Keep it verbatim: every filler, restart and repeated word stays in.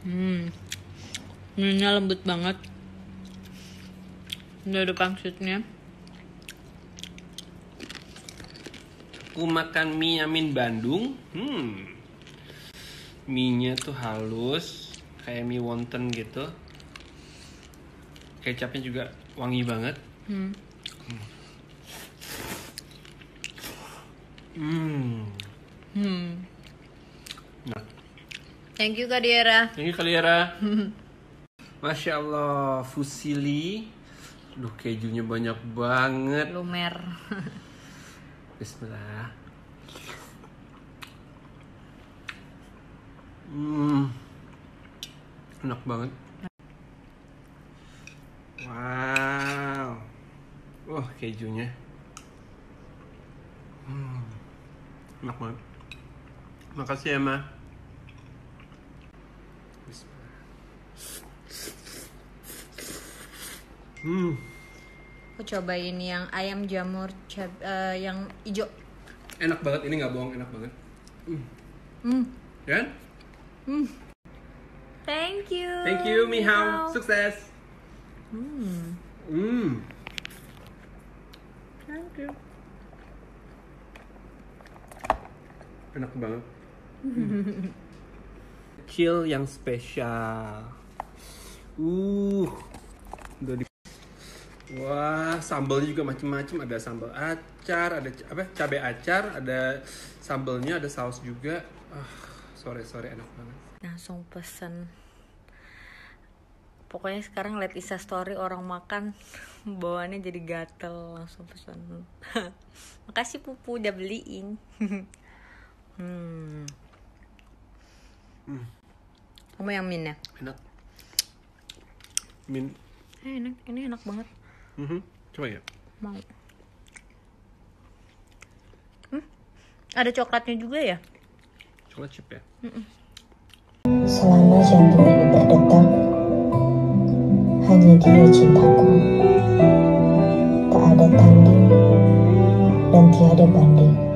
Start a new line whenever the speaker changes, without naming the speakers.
Hmm, mie lembut banget. Udah ada pangsitnya.
Aku makan mie Amin Bandung. Hmm, mie-nya tuh halus, kayak mie wonton gitu. Kecapnya juga wangi banget.
Hmm.
Hmm.
Hmm.
Nah.
Thank you Kak Diera.
Thank you Kaliara. Masya Allah, fusilli. Duh, kejunya banyak banget.
Lumer.
Bismillah. Hmm. Enak banget. Wow. Wah, kejunya. Hmm. Enak banget. Makasih ya, Ma. Hmm.
Aku cobain yang ayam jamur cab, uh, yang hijau.
Enak banget, ini nggak bohong, enak banget. Hmm.
Hmm.
Kan?
Hmm. Thank you.
Thank you, Mihao. Sukses.
Hmm.
Hmm.
Thank you.
Enak banget. Hmm. Chill yang spesial. Uh. Udah di Wah, sambalnya juga macam-macam. Ada sambal acar, ada apa? Cabai acar, ada sambalnya, ada saus juga. Ah, sore-sore enak banget.
Langsung pesen. Pokoknya sekarang liat Insta story orang makan bawaannya jadi gatel, langsung pesen. Makasih Pupu udah beliin. hmm.
Hmm.
Kamu yang min ya?
Enak. Min.
Eh, enak, ini enak banget.
Mm-hmm. Coba ya.
Mau. Hmm? Ada coklatnya juga ya?
Coklat chip ya.
Mm-mm.
Selama jantung ini berdetak, hanya dia cintaku. Tak ada tanding dan tiada banding.